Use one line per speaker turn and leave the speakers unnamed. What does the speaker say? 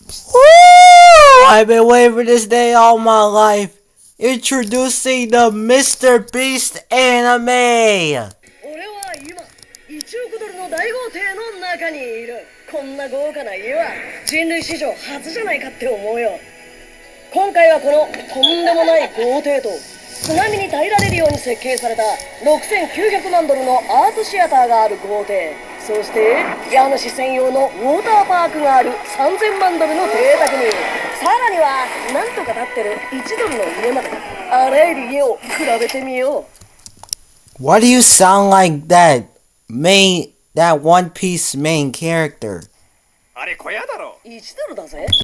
Woo! I've been waiting for this day all my life. Introducing the MrBeast Anime.
俺は今1億ドルの大豪邸の中にいる。こんな豪華な家は人類史上初じゃないかって思うよ。今回はこのとんでもない豪邸と津波に耐えられるように設計された6900万ドルのアートシアターがある豪邸、そして家主専用のウォーターパークがある3000万ドルの邸宅に、さらにはなんとか建ってる1ドルの家まで、あらゆる家を比べてみよ
う。Why do you sound like that One Piece main character?
あれ小屋だろ。1ドルだぜ。